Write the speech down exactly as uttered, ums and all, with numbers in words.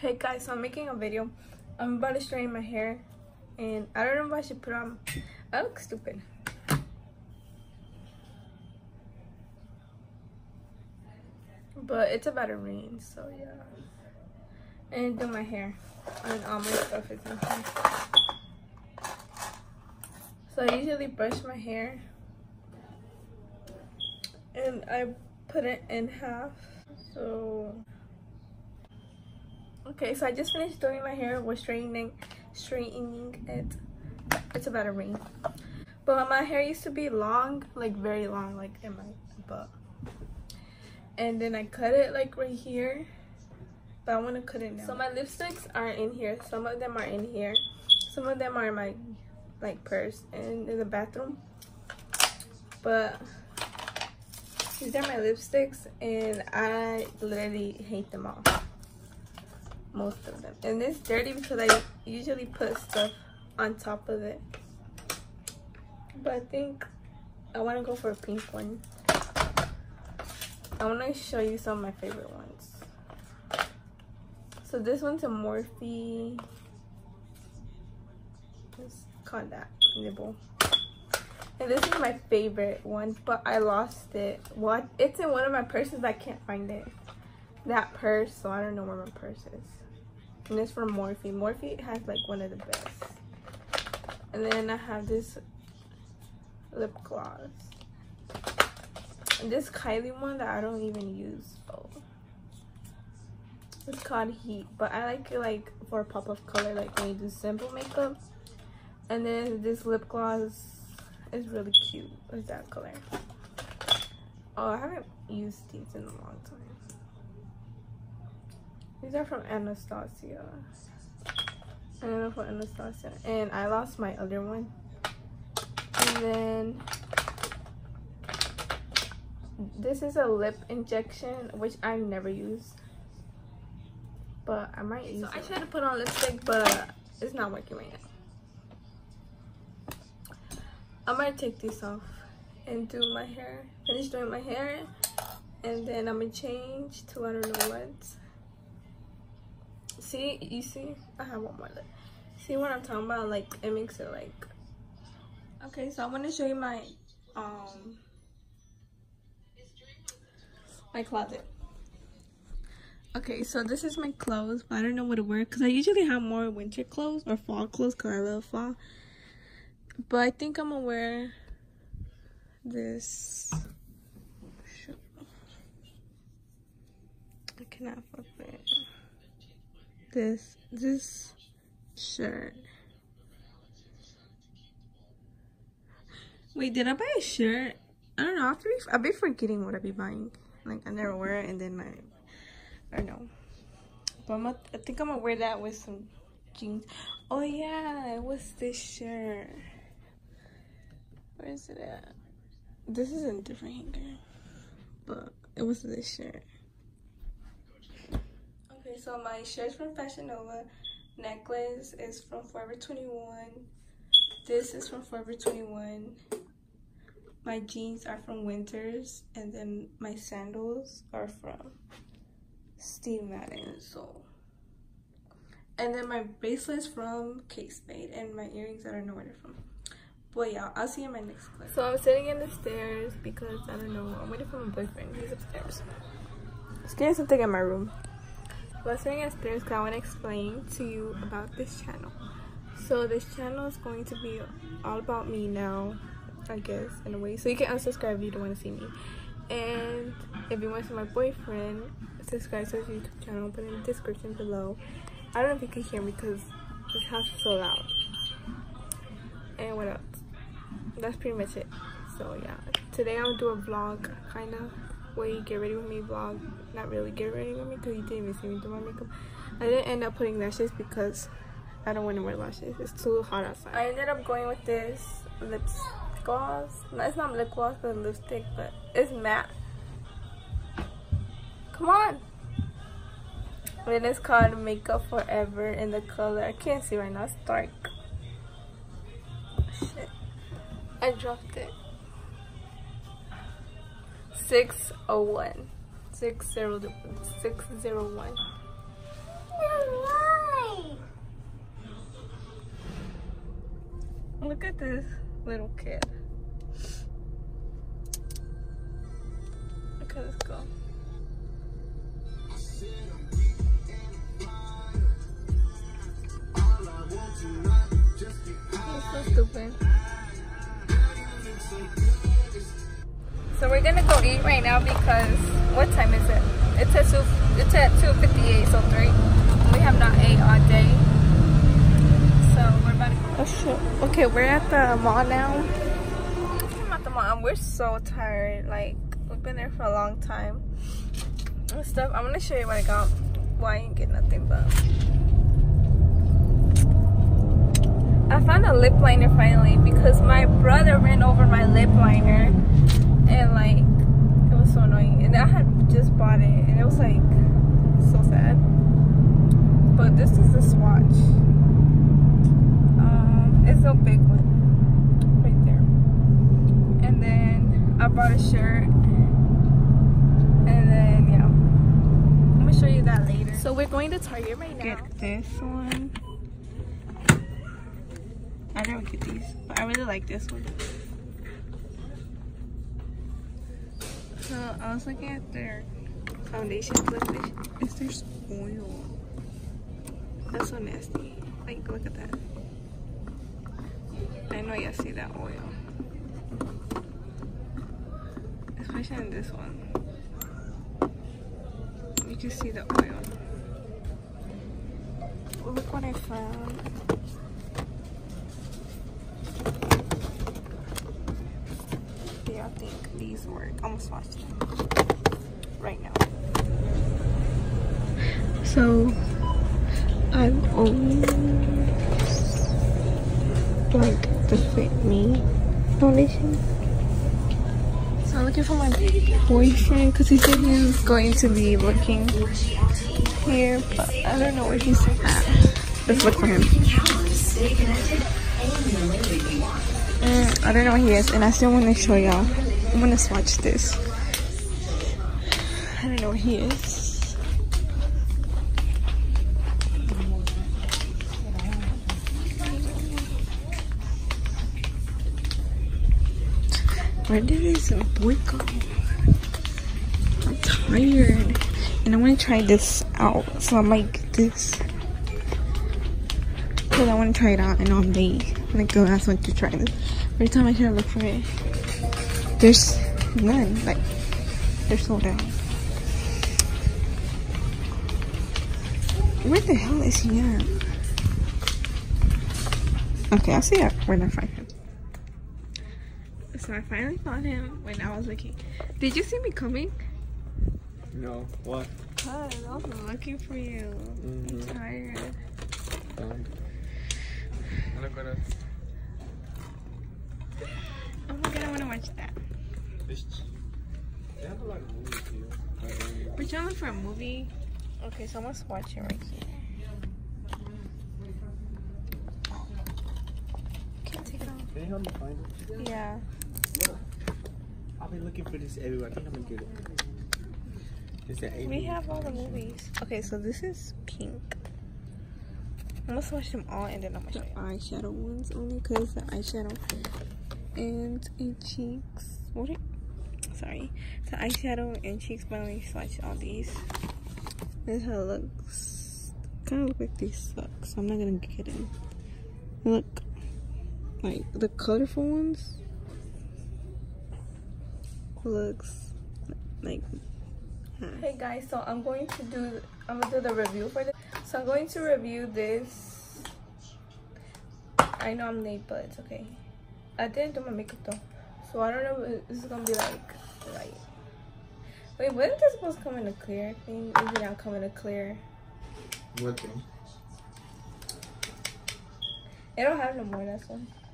Hey guys, so I'm making a video. I'm about to straighten my hair and I don't know if I should put on. I look stupid. But it's about to rain, so yeah. And do my hair. And all my stuff is in here. So I usually brush my hair. And I put it in half. So okay, so I just finished doing my hair. We're straightening straightening it. It's about to rain. But my hair used to be long, like very long, like in my butt. And then I cut it like right here. But I want to cut it now. So my lipsticks are in here. Some of them are in here. Some of them are in my like purse and in the bathroom. But these are my lipsticks and I literally hate them all. Most of them. And it's dirty because I usually put stuff on top of it. But I think I want to go for a pink one. I want to show you some of my favorite ones. So this one's a Morphe. It's called that. Nibble. And this is my favorite one, but I lost it. What? It's in one of my purses, but I can't find it. That purse, so I don't know where my purse is. And it's from Morphe. Morphe has like one of the best. And then I have this lip gloss. And this Kylie one that I don't even use. Oh. It's called Heat, but I like it like for a pop of color, like when you do simple makeup. And then this lip gloss is really cute. It's that color. Oh, I haven't used these in a long time. These are from Anastasia. I don't know for Anastasia. And I lost my other one. And then this is a lip injection, which I've never used. But I might use it. So I tried to put on lipstick, but it's not working right now. I might take this off and do my hair. Finish doing my hair. And then I'm going to change to I don't know what. See, you see? I have one more lip. See what I'm talking about? Like, it makes it like... Okay, so I want to show you my, um... my closet. Okay, so this is my clothes, but I don't know what to wear because I usually have more winter clothes or fall clothes because I love fall. But I think I'm gonna wear this. I cannot fuck with it. This this shirt. Wait, did I buy a shirt? I don't know. I've been, I've been forgetting what I be buying. Like I never wear it, and then I. I don't know, but I'm a, I think I'm gonna wear that with some jeans. Oh yeah, what's this shirt? Where is it at? This is a different hanger, but it was this shirt. Okay, so my shirt's from Fashion Nova. Necklace is from Forever twenty-one. This is from Forever twenty-one. My jeans are from Winters, and then my sandals are from Steve Madden. So, and then my bracelet's from Kate Spade, and my earrings, I don't know where they're from. But yeah, I'll see you in my next clip. So I'm sitting in the stairs because I don't know, I'm waiting for my boyfriend. He's upstairs. He's getting something in my room. But I'm sitting upstairs because I want to explain to you about this channel. So this channel is going to be all about me now, I guess, in a way. So you can unsubscribe if you don't want to see me. And if you want to see my boyfriend, subscribe to his YouTube channel, put it in the description below. I don't know if you can hear me because this house is so loud. And what else? That's pretty much it. So yeah, today I'm gonna do a vlog, kind of way get ready with me vlog. Not really get ready with me because you didn't even see me do my makeup. I didn't end up putting lashes because I don't want to wear lashes. It's too hot outside. I ended up going with this lip gloss. No, it's not lip gloss, but lipstick, but it's matte. Come on. And it's called Makeup Forever in the color. I can't see right now. It's dark. Shit. I dropped it. six oh one. six zero one. Look at this little kid. Look at this girl. He's so stupid. So we're gonna go eat right now because what time is it? It's at two. It's at two fifty-eight, so three. We have not ate all day, so we're about to go. Oh shit. Okay, we're at the mall now. I'm at the mall. We're so tired. Like we've been there for a long time and stuff. I'm gonna show you what I got. Well, I ain't get nothing, but I found a lip liner finally because my brother ran over my lip liner. And like, it was so annoying. And I had just bought it, and it was like so sad. But this is the swatch. Um, it's a big one, right there. And then I bought a shirt, and then yeah, I'm gonna show you that later. So we're going to Target right now. Get this one. I never get these, but I really like this one. So I was looking at their foundation. Is there's oil? That's so nasty. Like, look at that. I know you see that oil, especially in this one. You can see the oil. Look what I found. I think these work. I'm gonna swatch them right now. So I've always like the Fit Me foundation. So I'm looking for my boyfriend because he said he was going to be looking here, but I don't know where he's at. Let's look for him. Mm, I don't know where he is, and I still want to show y'all. I'm gonna swatch this. I don't know where he is. Where did this boy go? I'm tired, and I want to try this out. So I'm like this. Because I want to try it out, and I'm late. Like, go ask want to try this. Every time I try to look for it, there's none. Like, they're sold out. Where the hell is he at? Okay, I'll see it when I find him. So I finally found him when I was looking. Did you see me coming? No. What? Cause I was looking for you. Mm-hmm. I'm tired. Um, I'm gonna. Oh my god, I wanna watch that. They have a lot of movies here. We're trying to look for a movie. Okay, so I'm gonna watch it right here. Can't take it off. Can you help me find it? Yeah. Look. I've been looking for this everywhere. I think I'm gonna get it. Is that A? We have all the movies. Okay, so this is pink. I'm gonna swatch them all and then I'm gonna show you. Eyeshadow ones only because the eyeshadow and in cheeks. What? It, sorry, the eyeshadow and cheeks. But I only swatch all these. This is how it looks. Kind of look like these suck, so I'm not gonna get them. Look, like the colorful ones looks like. Hey guys, so I'm going to do I'm gonna do the review for this. So I'm going to review this. I know I'm late, but it's okay. I didn't do my makeup though, so I don't know if this is gonna be like light. Wait, wasn't this supposed to come in a clear thing? Is it not coming in a clear? What thing? It don't have no more. That's one.